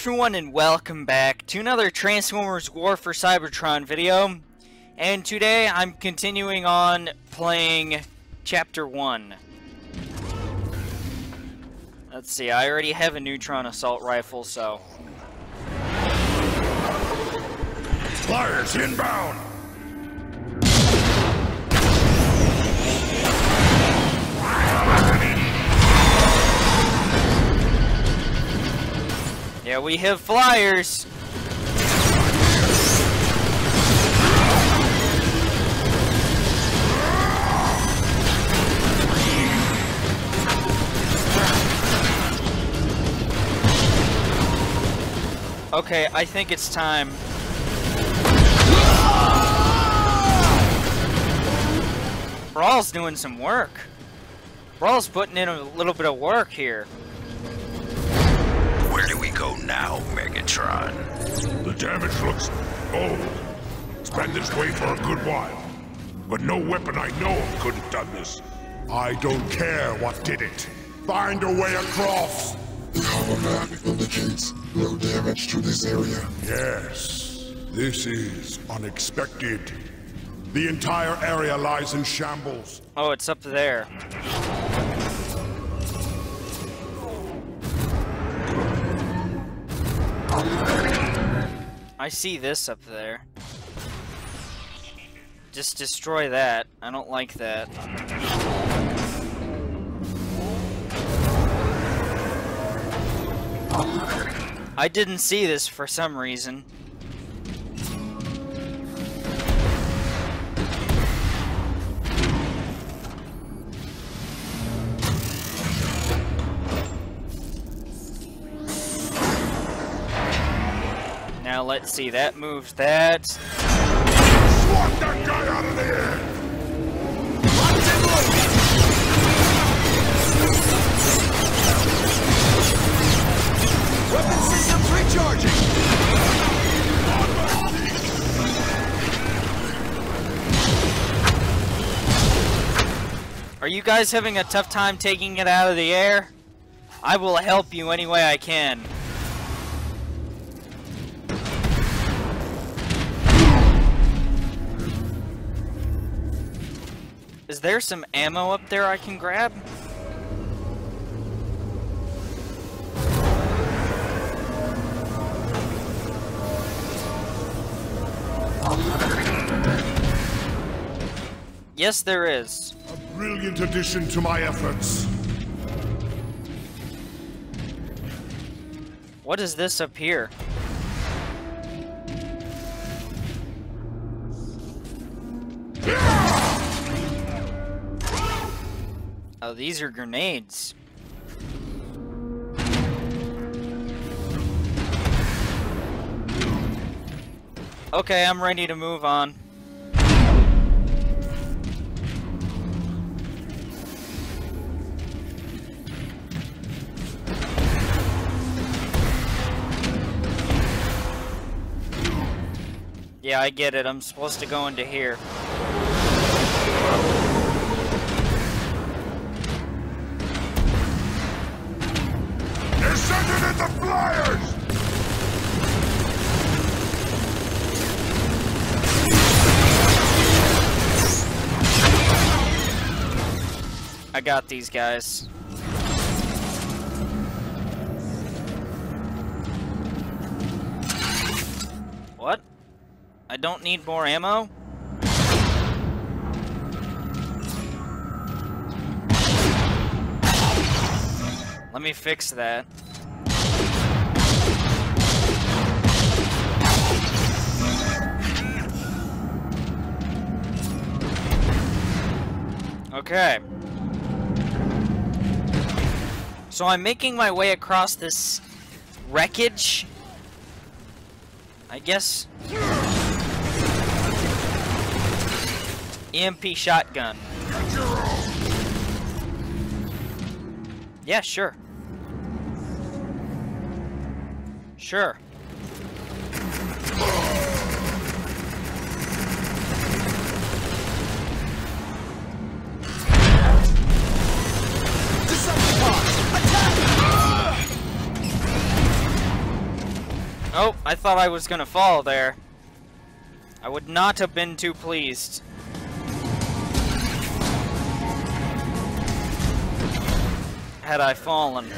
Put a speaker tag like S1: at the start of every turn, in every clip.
S1: everyone and welcome back to another Transformers War for Cybertron video. And today I'm continuing on playing Chapter 1. Let's see, I already have a Neutron Assault Rifle, so...
S2: Flyers inbound!
S1: Yeah, we have flyers! Okay, I think it's time. Brawl's doing some work. Brawl's putting in a little bit of work here.
S2: Where do we go now, Megatron? The damage looks old. It's been this way for a good while. But no weapon I know of could have done this. I don't care what did it. Find a way across!
S3: The holographic indicates no damage to this area.
S2: Yes, this is unexpected. The entire area lies in shambles.
S1: Oh, it's up there. I see this up there. Just destroy that. I don't like that. I didn't see this for some reason. Now let's see, that moves that.
S2: Swat that guy out of the air!
S4: Weapon systems recharging!
S1: Are you guys having a tough time taking it out of the air? I will help you any way I can. Is there some ammo up there I can grab? Yes, there is.
S2: A brilliant addition to my efforts.
S1: What is this up here? Oh, these are grenades. Okay, I'm ready to move on. Yeah, I get it. I'm supposed to go into here.
S2: They're sending in the flyers!
S1: I got these guys. What? I don't need more ammo? Let me fix that. Okay. So I'm making my way across this wreckage. I guess. EMP shotgun. Yeah, sure. Sure.
S4: Decepticons, attack!
S1: Oh, I thought I was gonna fall there. I would not have been too pleased. Had I fallen.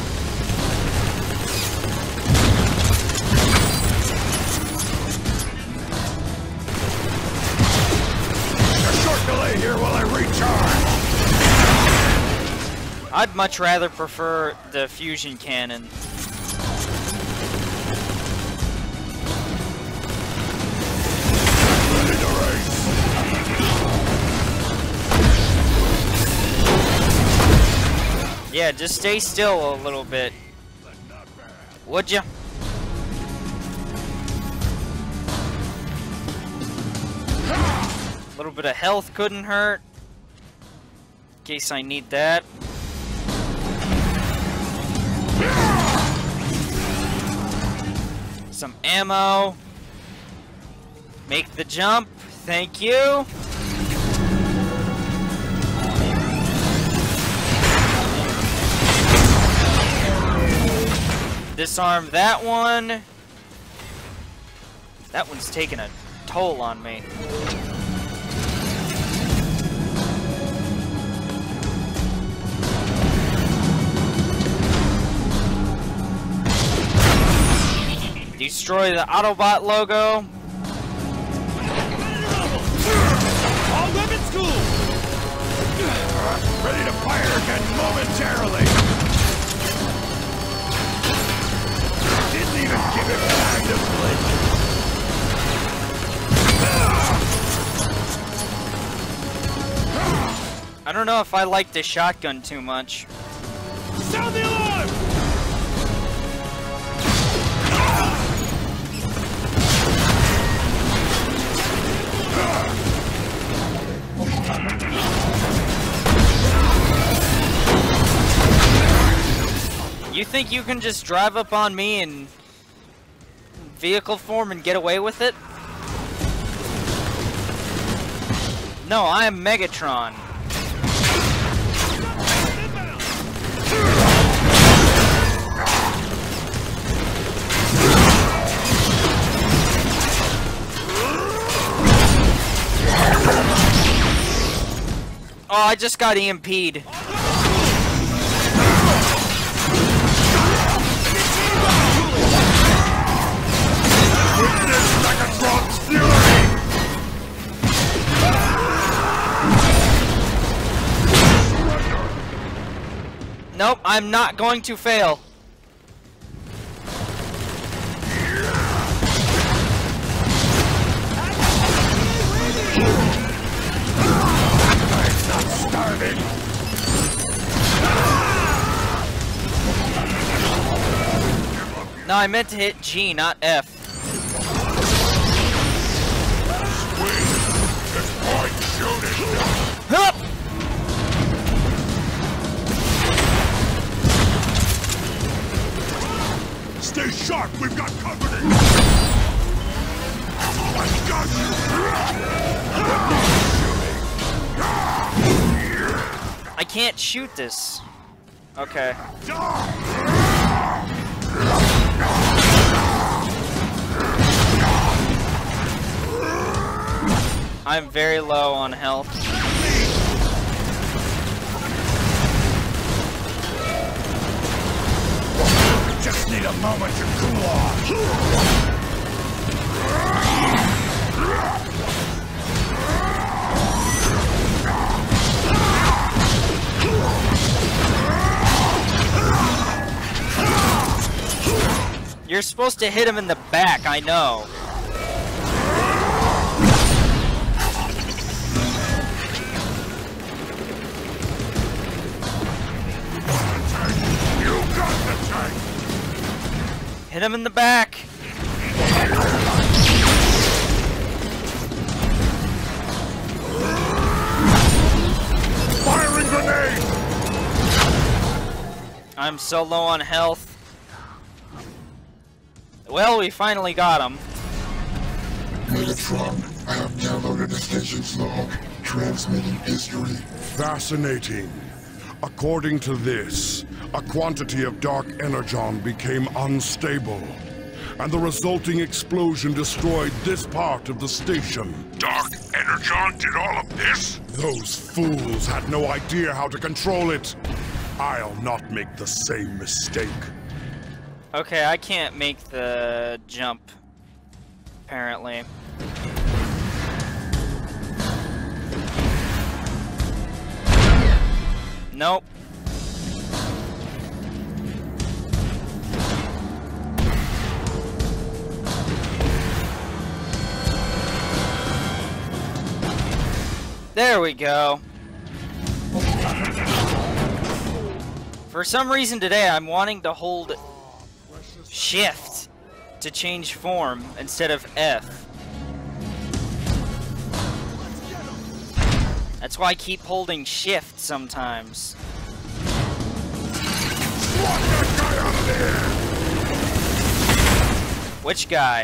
S2: A short delay here while I recharge.
S1: I'd much rather prefer the fusion cannon.
S2: Ready to race.
S1: Yeah, just stay still a little bit. Would ya? A little bit of health couldn't hurt. In case I need that. Some ammo. Make the jump. Thank you. Disarm that one. That one's taking a toll on me. Destroy the Autobot logo.
S2: All weapons school. Ready to fire again momentarily. Didn't even give it time to blink.
S1: I don't know if I like the shotgun too much.
S2: Sound the alarm!
S1: You think you can just drive up on me in vehicle form and get away with it? No, I am Megatron. Oh, I just got EMP'd.
S2: Megatron's fury!
S1: Nope, I'm not going to fail.
S2: I'm not starving!
S1: No, I meant to hit G, not F.
S2: Swing! It's point shooting!
S1: Hup!
S2: Stay sharp, we've got company! I got you!
S1: I can't shoot this. Okay. I'm very low on health.
S2: Just need a moment to cool off.
S1: You're supposed to hit him in the back, I know.
S2: You got the tank!
S1: Hit him in the back.
S2: Firing grenade!
S1: I'm so low on health. Well, we finally got him.
S3: Megatron, I have downloaded the station's log, transmitting history.
S2: Fascinating. According to this, a quantity of dark energon became unstable. and the resulting explosion destroyed this part of the station. Dark Energon did all of this? Those fools had no idea how to control it. I'll not make the same mistake.
S1: Okay, I can't make the jump, apparently. Nope. There we go. For some reason today, I'm wanting to hold Shift to change form instead of F. That's why I keep holding Shift sometimes.
S2: Swat that guy out of there!
S1: Which guy?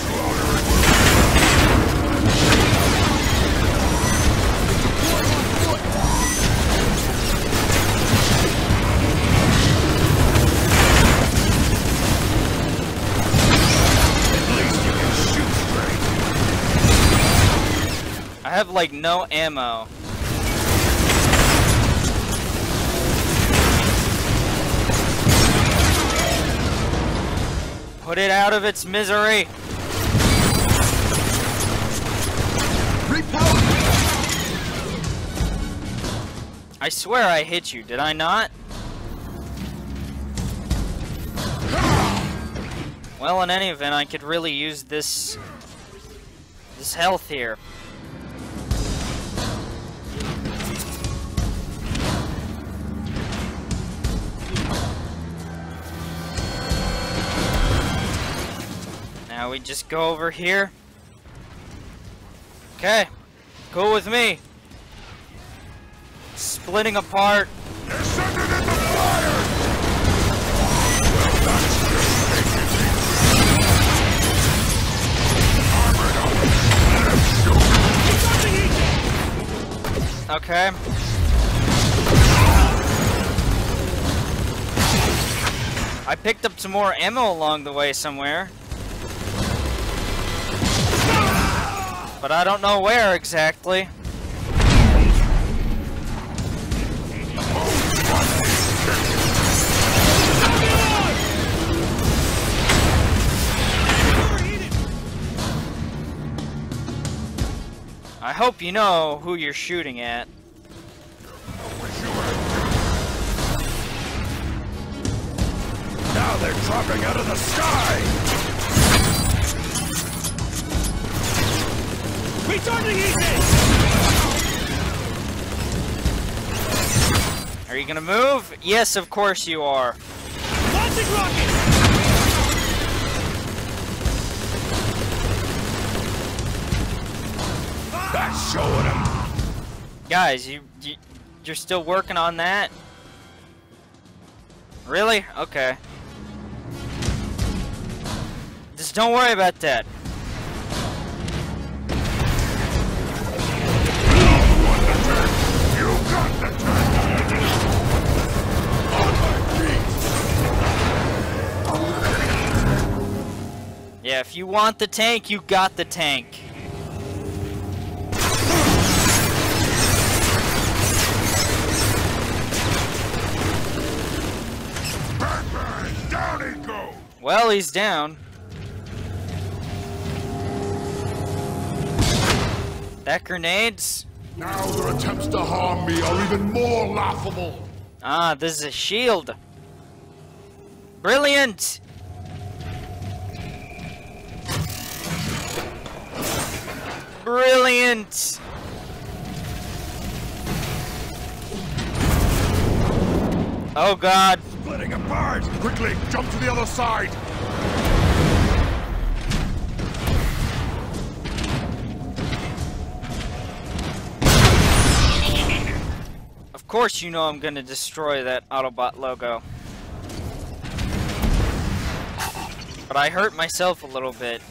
S1: I have like no ammo. Put it out of its misery.
S4: Repower.
S1: I swear I hit you, did I not? Well, in any event, I could really use this health here. Now we just go over here. Okay, go with me. Splitting apart.
S2: They're sending in the fire!
S1: Okay. I picked up some more ammo along the way somewhere. But I don't know where exactly. I hope you know who you're shooting at.
S2: Now they're dropping out of the sky!
S4: Recharging easy!
S1: Are you gonna move? Yes, of course you are.
S4: Launching rocket!
S2: That's showing them!
S1: Guys, you're still working on that? Really? Okay. Just don't worry about that.
S2: You got the turn! On my feet!
S1: Yeah, if you want the tank, you got the tank.
S2: Bang, bang! Down he goes!
S1: Well, he's down. That grenades?
S2: Now their attempts to harm me are even more laughable!
S1: Ah, this is a shield. Brilliant! Brilliant! Oh god.
S2: Splitting apart! Quickly, jump to the other side!
S1: Of course you know I'm gonna destroy that Autobot logo. But I hurt myself a little bit.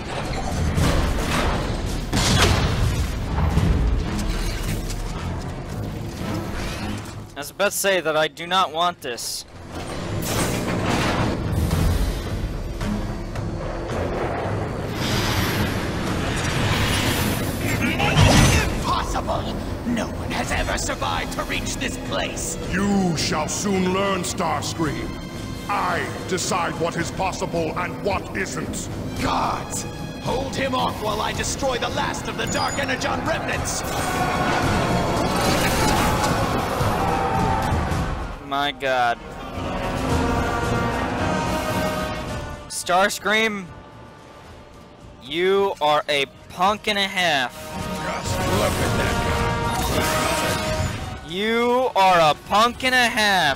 S1: I was about to say that I do not want this.
S5: impossible! No one has ever survived to reach this place!
S2: You shall soon learn, Starscream. I decide what is possible and what isn't.
S5: Guards! Hold him off while I destroy the last of the Dark Energon remnants!
S1: My god. Starscream, you are a punk and a half.
S2: Just look at that guy.
S1: You are a punk and a half.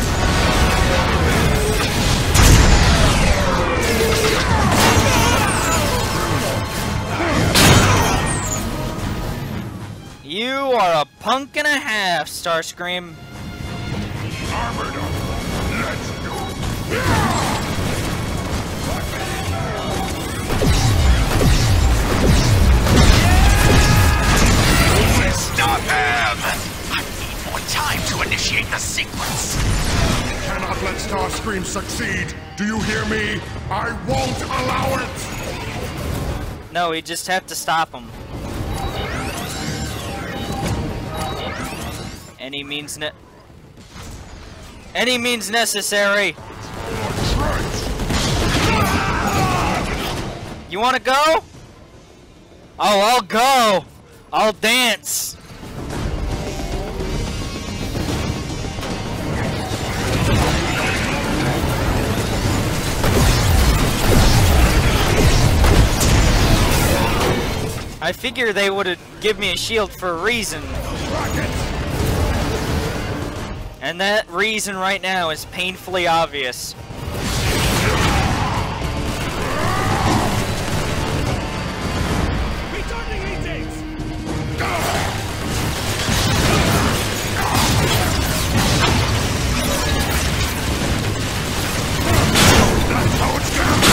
S1: You are a punk and a half, Starscream.
S2: Armored up. Let's do it.
S5: Stop him! I need more time to initiate the sequence.
S2: You cannot let Starscream succeed. Do you hear me? I won't allow it!
S1: No, we just have to stop him. Any means necessary. You wanna go? Oh, I'll go. I'll dance. I figure they would give me a shield for a reason. And that reason right now is painfully obvious.
S4: Returning intakes!
S2: That's how it's gonna be!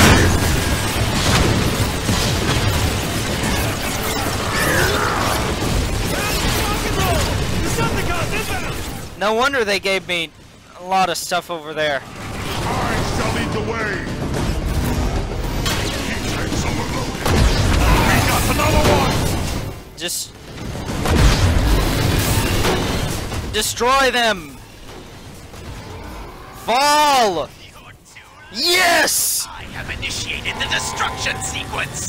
S1: No wonder they gave me a lot of stuff over there.
S2: I shall lead the way! He takes overloaded! He got another one!
S1: Just destroy them! Fall! Yes!
S5: I have initiated the destruction sequence!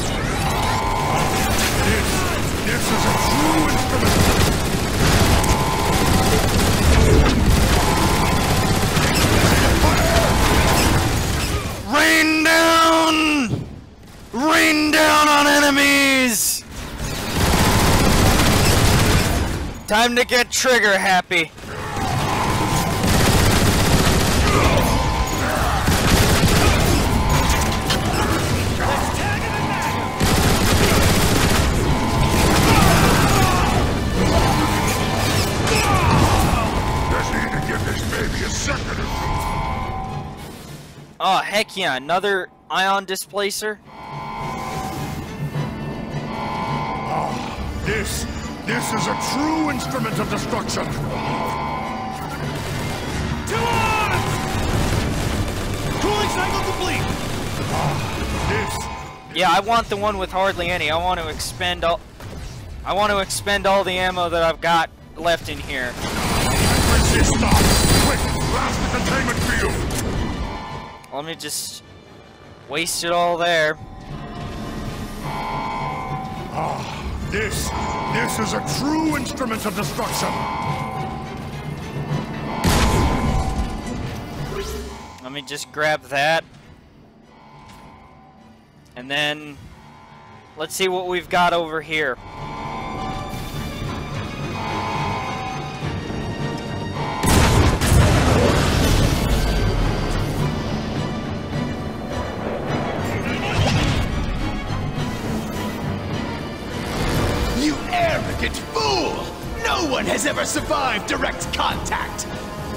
S2: This is a true instrument!
S1: Rain down! Rain down on enemies! Time to get trigger happy.
S2: Just need to give this baby a second or two.
S1: Oh, heck yeah, another ion displacer?
S2: This is a true instrument of destruction.
S4: To arms! Cooling cycle complete!
S1: Yeah, I want the one with hardly any. I want to expend all the ammo that I've got left in here.
S2: Resist stop! Quick, blast the containment field!
S1: Let me just waste it all there.
S2: This is a true instrument of destruction.
S1: Let me just grab that. And then let's see what we've got over here.
S5: You arrogant fool! No one has ever survived direct contact!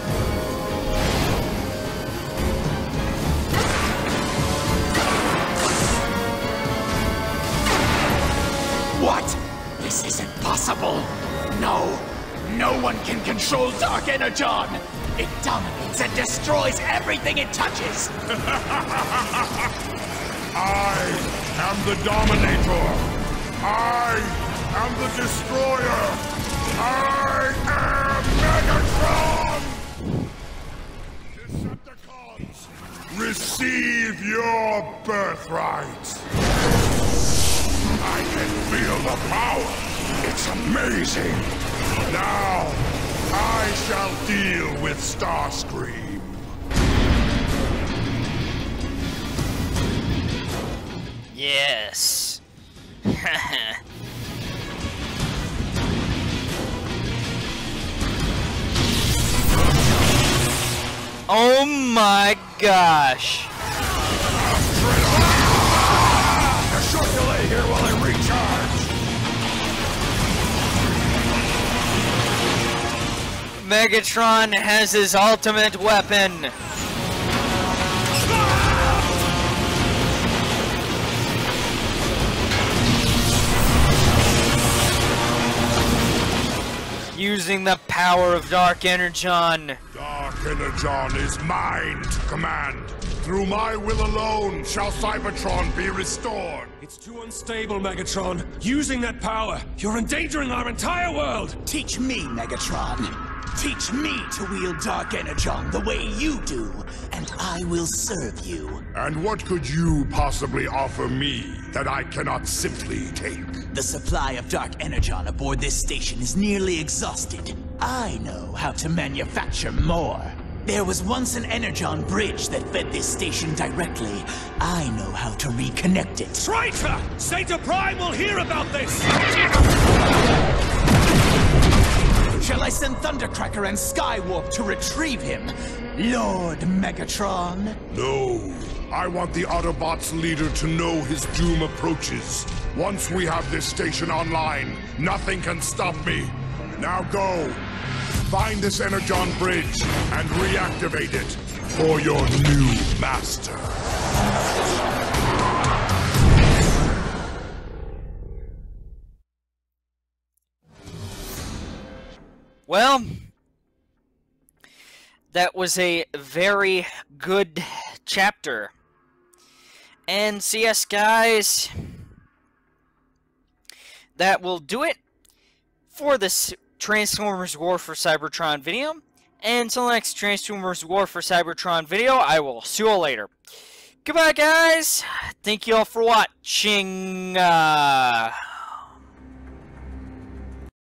S5: What? This isn't possible! No! No one can control Dark Energon! It dominates and destroys everything it touches!
S2: I am the Dominator. I am the Destroyer! I am Megatron! Decepticons, receive your birthright! I can feel the power! It's amazing! Now, I shall deal with Starscream.
S1: Yes. Oh my gosh.
S2: A short delay here while I recharge.
S1: Megatron has his ultimate weapon. Using the power of Dark Energon.
S2: Dark Energon is mine to command. Through my will alone shall Cybertron be restored.
S4: It's too unstable, Megatron. Using that power, you're endangering our entire world.
S5: Teach me, Megatron. Teach me to wield Dark Energon the way you do, and I will serve you.
S2: And what could you possibly offer me that I cannot simply take?
S5: The supply of Dark Energon aboard this station is nearly exhausted. I know how to manufacture more. There was once an Energon bridge that fed this station directly. I know how to reconnect it.
S4: Traitor! Zeta Prime will hear about this!
S5: Shall I send Thundercracker and Skywarp to retrieve him? Lord Megatron?
S2: No. I want the Autobots' leader to know his doom approaches. Once we have this station online, nothing can stop me. Now go. Find this Energon bridge and reactivate it for your new master.
S1: Well, that was a very good chapter. And so yes, guys, that will do it for this Transformers War for Cybertron video. And until the next Transformers War for Cybertron video, I will see you all later. Goodbye, guys. Thank you all for watching.